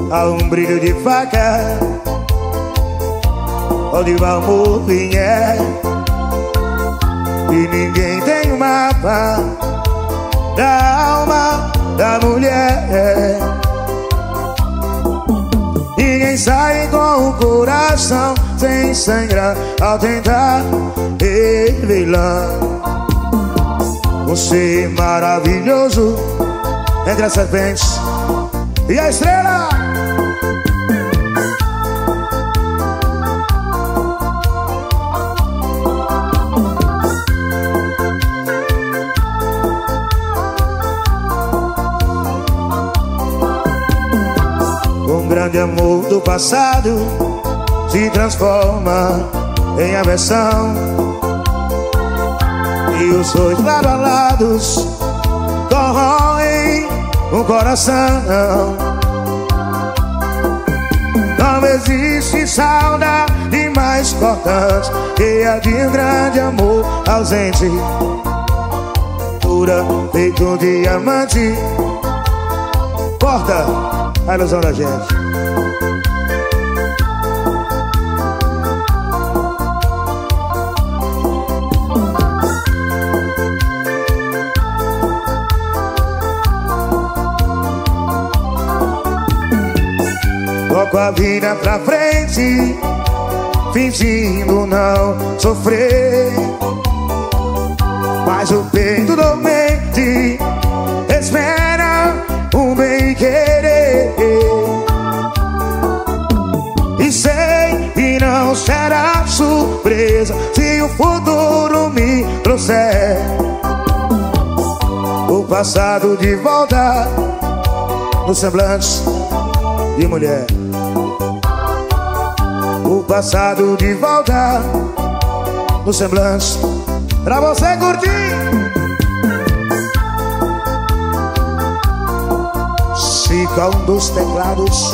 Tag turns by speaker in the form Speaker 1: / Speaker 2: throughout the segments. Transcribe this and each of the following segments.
Speaker 1: há um brilho de faca onde o amor vier. E ninguém tem o mapa da alma da mulher. Ninguém sai com o coração sem sangrar ao tentar revelar um ser maravilhoso entre as serpentes e a estrela. Um grande amor do passado se transforma em aversão, e os dois lado a lados corroem o coração. Não existe saudade mais cortante que a de um grande amor ausente, pura feito diamante. Corta a ilusão da gente. Toco a vida pra frente, fingindo não sofrer, mas o peito dormente espera um bem querer. E sei que não será surpresa se o futuro me trouxer o passado de volta no semblante de mulher. O passado de volta no semblante pra você curtir. Fica um dos teclados.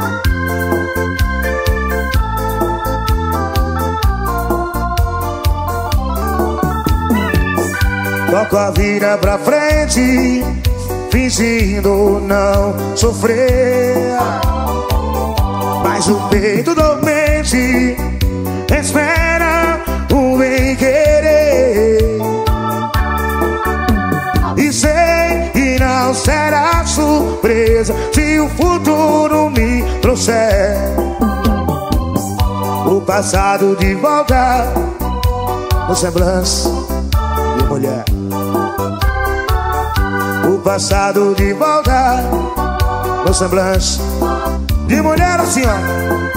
Speaker 1: Toco a vida pra frente, fingindo não sofrer, mas o peito dormente espera um bem querer. E sei que não será surpresa se o futuro me trouxer o passado de volta no semblante de mulher. O passado de volta no semblante de mulher, assim ó.